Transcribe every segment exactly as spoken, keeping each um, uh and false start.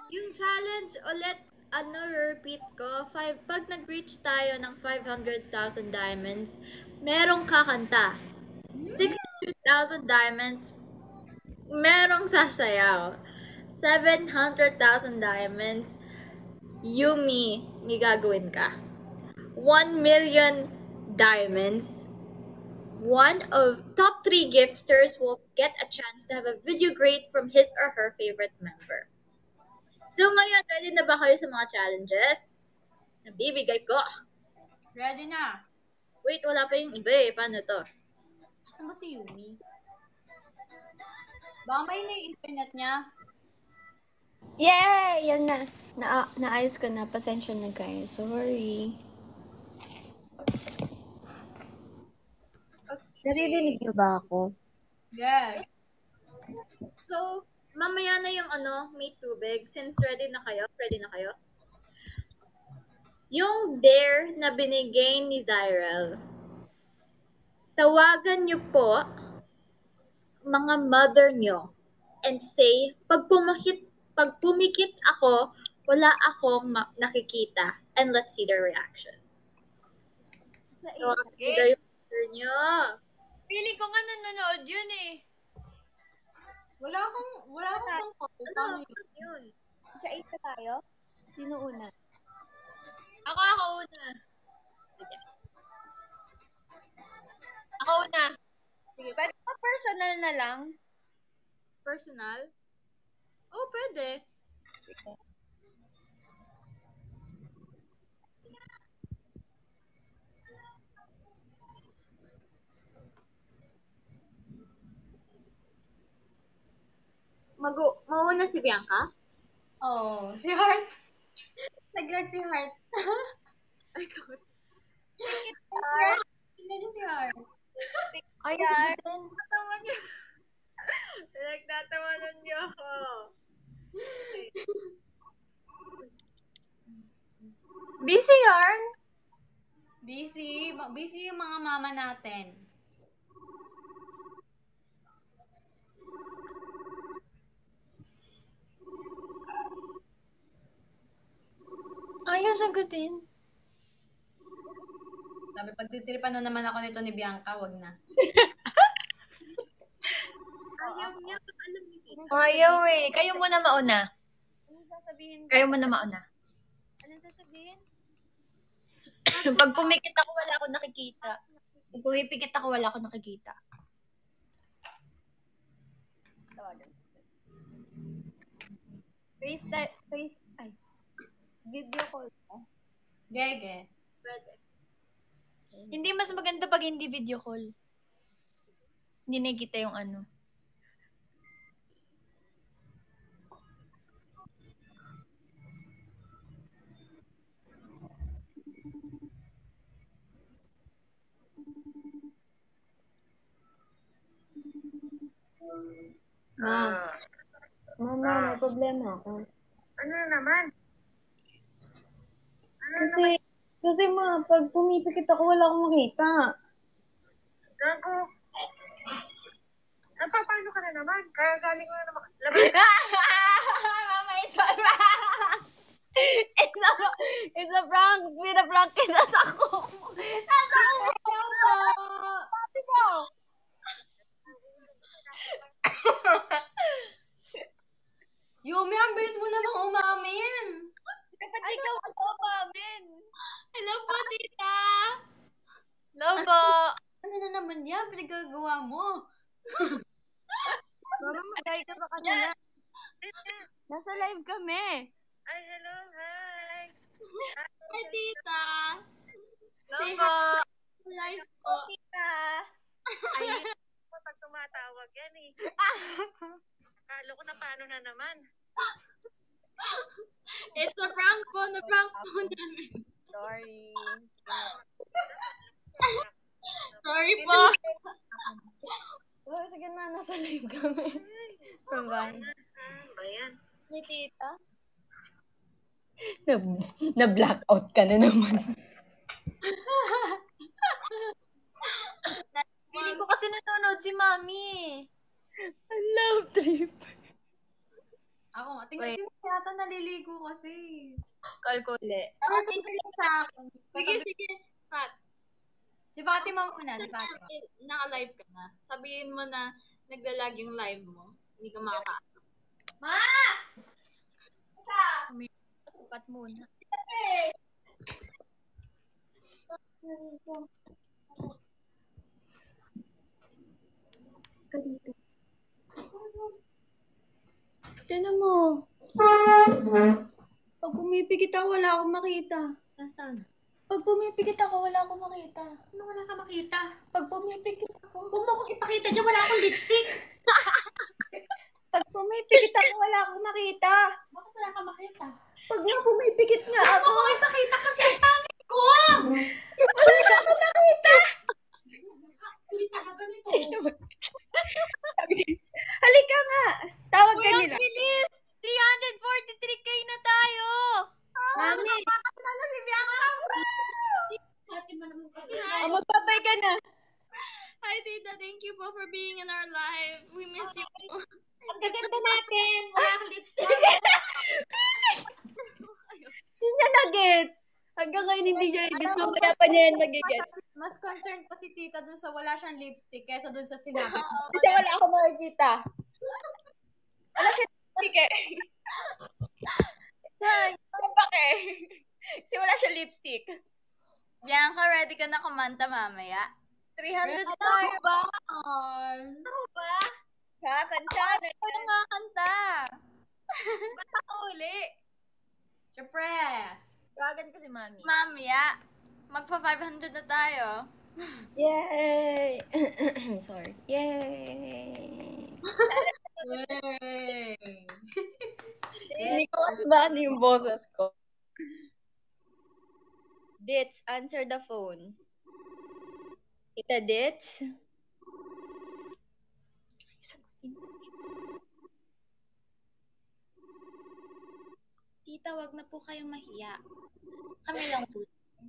Yung challenge ulit, ano, repeat ko, five, pag nag-reach tayo ng five hundred thousand diamonds, merong kakanta. six hundred thousand diamonds, merong sasayaw. seven hundred thousand diamonds, Yumi, may gagawin ka. one million diamonds, one of top three gifters will get a chance to have a video grade from his or her favorite member. So ngayon, ready na ba kayo sa mga challenges? Nabibigay ko. Ready na. Wait, wala pa yung iba eh. Paano to? Asan ba si Yumi? Baka may na internet niya. Yay! Yan na. na naayos ko na. Pasensya na guys. Sorry. Okay. Naririnig niyo ba ako? Yes. So, mamaya na yung ano, may tubig. Since ready na kayo, ready na kayo? Yung dare na binigay ni Zyrel, tawagan niyo po mga mother niyo and say, pag pumikit, pag pumikit ako, wala akong ma- nakikita. And let's see their reaction. Tawagan niyo yung mother niyo. Pili ko nga nanonood yun eh. Wala akong, wala akong pang Ano? Yun. Isa-isa tayo? Sino una? Ako, ako una. Ako una. Sige, pwede pa personal na lang. Personal? Oh, pwede. Mag- mauna si Bianca? Oh, si Heart. Nag-lag si Heart. Ay, sorry. Heart. Hindi niya si Heart. Ay, sagutin. Nagtatawa niyo. Nagtatawanan niyo ako. Busy yarn? Busy. Ma- Busy yung mga mama natin. Ayaw sagutin. Sabi, pagtitiripan na naman ako nito ni Bianca, wag na. Ayaw niya. Alam niyo. Ayaw eh. Kayo muna mauna. Anong sasabihin ko? Kayo muna mauna. Anong sasabihin? Pag pumikit ako, wala akong nakikita. Pag pumipikit ako, wala akong nakikita. Face that, face, ay. Video call ko. Gege. Pwede. Hindi mas maganda pag hindi video call. Hindi nakikita yung ano. Ma. Mama, may problema ako. Ano naman? Kasi, kasi ma, pag pumipikit ako, wala akong makita. Gago. Napapano ka na naman? Kaya galing mo na naman. Laban. Mama, it's a prank! It's a, it's a prank! Pinaprank kita sa ako. Nasa ako mo! Sabi ko! Yumi, ang bilis mo namang umamin. Dapat ikaw ang umamin. Hello po, tita. Hello po. Ano na naman yan? Pinagagawa mo. Mama, magay ka ba kanina? Nasa live kami. Ay, hello, hi. Hi, tita. Hello Say po. Live po. Tita. Ay, pag tumatawag yan eh. Kalo ko na paano na naman. It's a prank po. Na-prank po namin. Sorry. Sorry po. Oh, sige na, nasa live kami. Bye. Ano ba yan? May tita? Na, na-blackout ka na naman. Piling ko kasi nanonood si Mami. I love trip. Ako nga. Tingnan, Wait. sino yata naliligo kasi. Call ko ulit. Pero sino lang sa akin? Sige, sige. Pat. Si Fatima muna, si Fatima. Naka-live ka na. Sabihin mo na naglalag yung live mo. Hindi ka makaka... Pat muna. Tinan mo. Pag pumipikit ako, wala akong makita. Nasaan? Pag pumipikit ako, wala akong makita. Ano wala ka makita? Pag pumipikit ako, Huwag mo akong ipakita dyan, wala akong lipstick. pag pumipikit ako, wala akong makita. Bakit wala ka makita? Pag nga pumipikit nga Huwag ako, mo akong ipakita kasi ang pangit ko! wala akong makita. Huli talaga nito. Halika nga. Tawag ka Kuya, nila. bilis! three hundred forty-three K na tayo! Mami, Nakakita na si Bianca. Fatima naman kasi. oh, magpapay ka na. Hi, Tita. Thank you po for being in our live. We miss you. Ang gaganda natin. Wala akong lipstick. Hindi niya na-gets. Hanggang ngayon hindi niya i-gets. Mamaya pa niya yan mag-gets. Mas concerned pa si tita dun sa wala siyang lipstick kaysa dun sa sinabi ko. Kasi wala akong makikita. Wala siya lipstick eh. Ano ba eh? Kasi wala siya lipstick. Bianca, ready ka na kumanta mamaya? three hundred Ano tayo. ba? Ano ba? Kakanta na. Ano makakanta? Ba't ako uli? Siyempre. Tawagan ko si Mami. Mamaya. Magpa five hundred na tayo. Yay! Sorry. Yay! Yay! Hindi ko ba ano yung boses ko. Dits, answer the phone. Tita Dits? Tita, wag na po kayong mahiya. Kami lang po.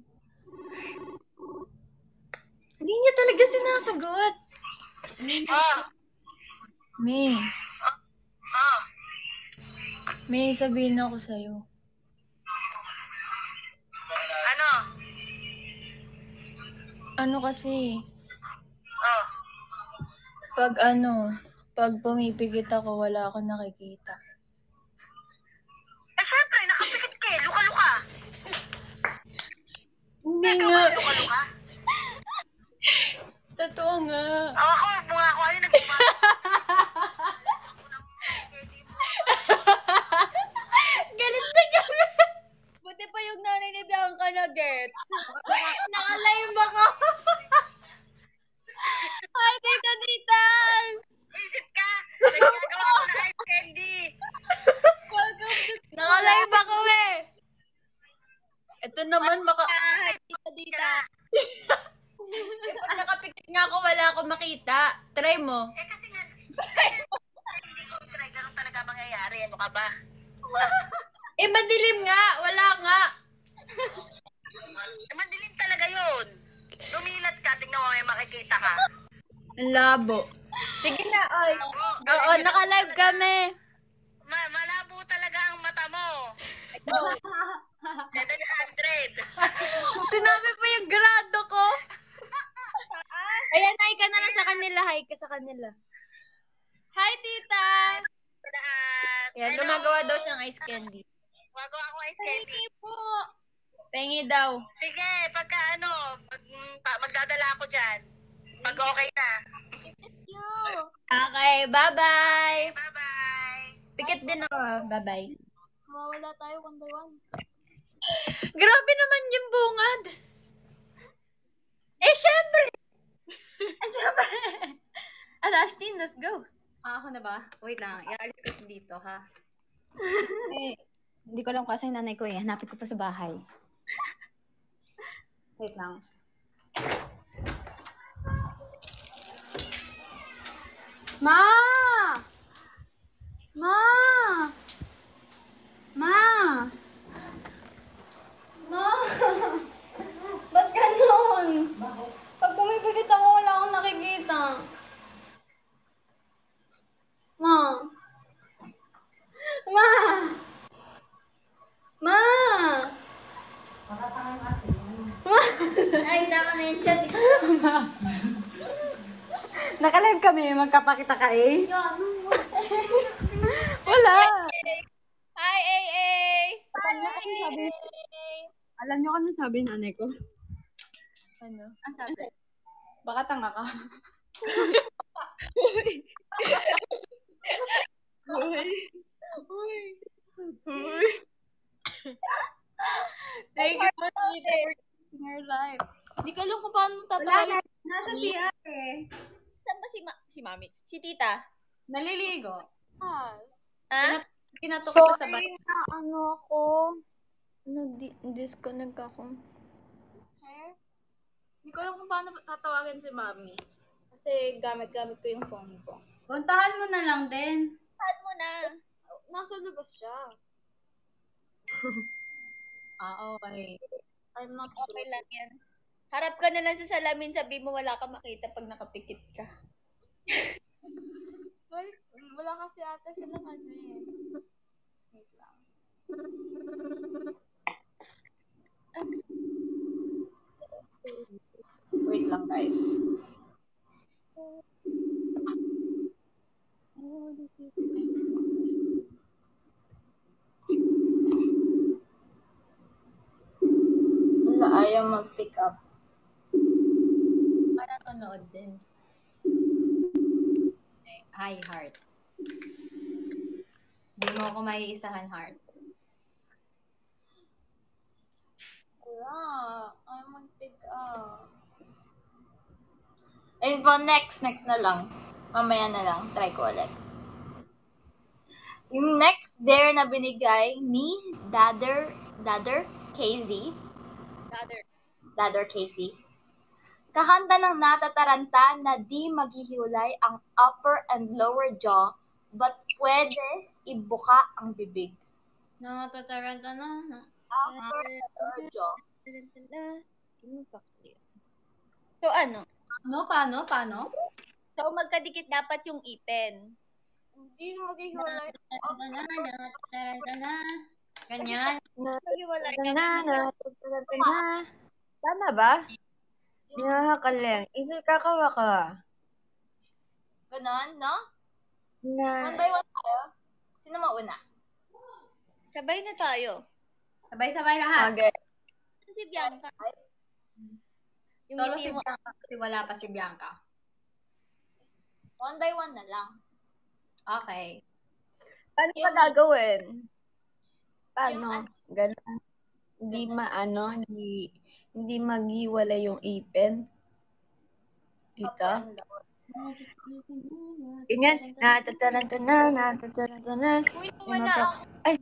Hindi niya talaga sinasagot. May. May, sabihin ako sa'yo. Ano? Ano kasi, Oh. pag ano, pag pumipigit ako, wala akong nakikita. Eh, syempre, nakapikit ka eh. Luka-luka. Hindi Ikaw nga. ba luka-luka? Totoo nga. Oh, ako, bunga ako. Ano nagbumakas? Galit na galit! Buti pa yung nanay ni Bianca na gets. Nakalive ako. Hi, Tita Tita. Visit ka. Nagkagawa ko na ice candy. Welcome to Nakalive ako eh. Ito naman, maka... Ay, Tita Tita. Pag nakapikit nga ako, wala akong makita. Try mo. eh, kasi nga, hindi ko try. Ganun talaga mangyayari. Ano ka ba? Eh, madilim nga. Wala nga. Eh, madilim talaga yun. Dumilat ka. Tingnan mo, may makikita ka. Ang labo. Sige na, oy. Oo, naka-live kami. Ma malabo talaga ang mata mo. seven hundred. Sinabi pa yung grado ko. Ayan, hi ka na lang sa kanila. Hi ka sa kanila. Hi, Tita. Lahat. Ayan, gumagawa daw siyang ice candy. Gumagawa ako ice candy. Thank you po. Pengi daw. Sige, pagka ano, mag, pa- magdadala ako dyan. Pag okay na. You. Okay, bye-bye. Bye-bye. Pikit din ako. ah. Bye-bye. Mawala tayo one by one. Grabe naman yung bungad. Eh, syempre. Eh, syempre. Arastin, let's go. Ah, ako na ba? Wait lang. Ialis ko dito, ha? Eh, hindi ko lang kasi nanay ko eh. Hanapin ko pa sa bahay. Wait lang. Ma! Ma! Ma! Ma! Ba't ganun? Pag pumipigit ako, wala akong nakikita. Ma! Ma! Naka-live kami, magkapakita ka eh. Wala. Hi, A A! Alam niyo kasi sabi, alam niyo kami sabi ng nanay ko. Ano? Ang sabi? Baka tanga ka. Thank you for taking your life. Hindi ko alam kung paano tatawagin. Nasa C R eh. Saan ba si, ma- si mami? Si tita? Naliligo. Yes. Ah? Ha? Kinato kita sa Sorry bahay. na ano ako. Nag-disconnect ako. Hindi ko alam kung paano tatawagin si mami. Kasi gamit-gamit ko yung phone ko. Puntahan mo na lang din. Saan mo na? Nasa labas siya. Ah, okay. I'm not Okay lang yan. Harap ka na lang sa salamin, sabi mo wala ka makita pag nakapikit ka. Well, wala kasi ata silang ano eh. Wait lang. Wait lang guys. Wala, ayaw mag-pick up. Para tunood din. Eh, hi, heart. Hindi mo ako maiisahan, heart. Wala, ayaw mag-pick up. Ayun po, next, next na lang. Mamaya na lang, try ko ulit. Yung next dare na binigay ni Dadder, Dadder Casey. Father. Dadder Casey. Kakanta ng natataranta na di maghihiwalay ang upper and lower jaw, but pwede ibuka ang bibig. Natataranta na. na. Upper and lower jaw. So ano? Ano? Paano? Paano? So magkadikit dapat yung ipin. Di maghihiwalay. Natataranta na. Ganyan. Maghiwalay Na, na. natataranta na. Tama ba? Nakakalang. Isip kakawa ka. Ganon, no? Na. One by one tayo. Sino mauna? Sabay na tayo. Sabay-sabay lahat. Okay. Si Bianca. Yung Solo ngiti si mo. Bianca kasi wala pa si Bianca. One by one na lang. Okay. Paano pa gagawin? Yung ano? Ganun. Hindi maano, hindi, hindi maghiwalay yung ipin. Dito. Upper and lower. Ganyan. Natataranta na, natataranta na. Uy, Yung wala. mata- Ay,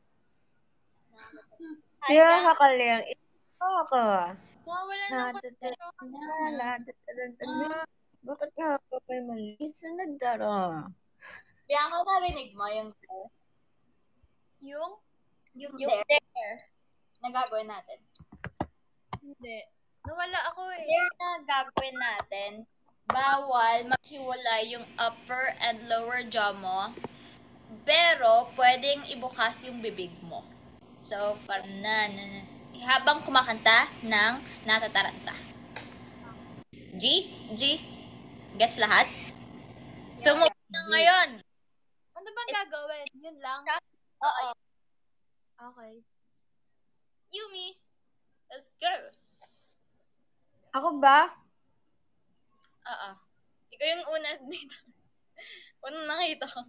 Hi, kaya Bianca. hakalang. Ito ako. Wala na ako. Natataranta na, natataranta na. Bakit nga ako may mali? Sunod daro. Bianca, narinig mo yung dare? Yung? Yung Yung dare dare. na gagawin natin. Hindi. Nawala ako eh. Dare na gagawin natin, bawal maghiwalay yung upper and lower jaw mo, pero pwedeng ibukas yung bibig mo. So, parang na, na, na. Habang kumakanta ng natataranta. G? G? Gets lahat? So, mo na ngayon. Ano bang gagawin? Yun lang? Oo. Okay. Yumi. Let's go. Ako ba? Oo. Ikaw yung una dito. Unang nakita ko.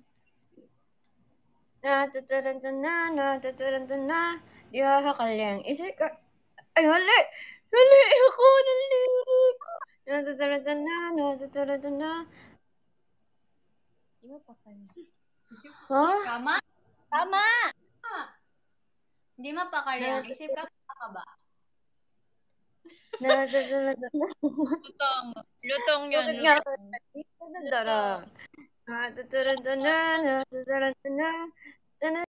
Natataranta na, natataranta na. Di hakalang. Isip ka. Ay, hali. Hali ako ng lyric. Natataranta na, natataranta na. Di mo pa kanya. Ha? Tama? Tama! Hindi mapakaryang. Isip ka ka ba? Natataranta na. Lutong. Lutong yun. Bakit nga? Natataranta na. Natataranta na, natataranta na.